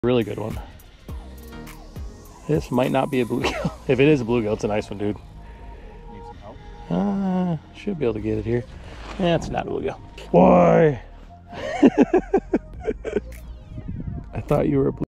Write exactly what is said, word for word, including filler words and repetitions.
Really good one. This might not be a bluegill. If it is a bluegill, it's a nice one, dude. Need some help? Uh, should be able to get it here. Yeah, it's not a bluegill. Why? I thought you were a blue